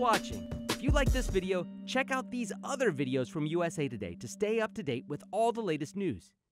watching. If you like this video, check out these other videos from USA Today to stay up to date with all the latest news.